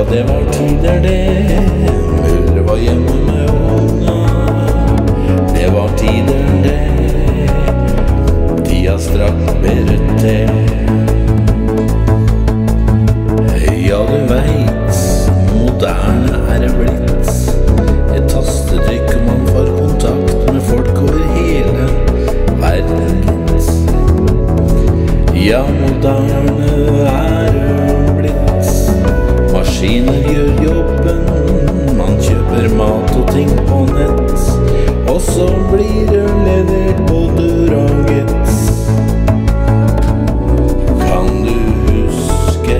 det var tider det, Mulle var hjemme med unga. Det var tider det, tida strakk bedre til. Ja, du vet, moderne det blitt. Et tastetrykk og man får kontakt med folk over hele verden. Ja, moderne det blitt. Maskiner gjør jobben, man kjøper mat og ting på nett, og så blir det levert på døra, gitt. Kan du huske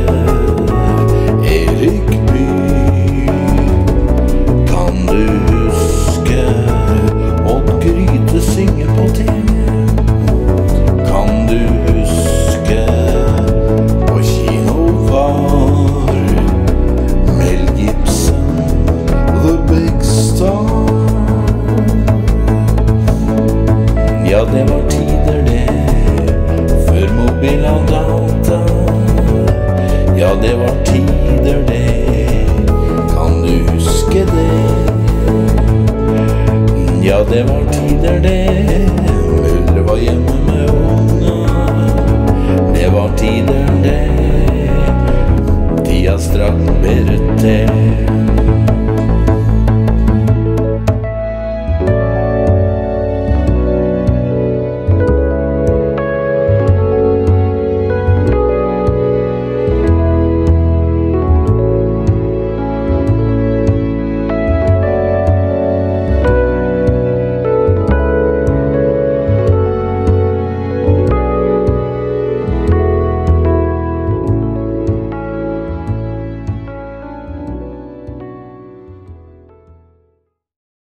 Erik Bye? Kan du huske Odd Gryte synge på TV? Kan du huske på kino var Mel Gibson, The Big Star? Ja, det var tider det, før mobil og data. Ja, det var tider det, kan du huske det? Ja, det var tider det, Mulle var hjemme med unga. Det var tider det, tida strakk bedre til.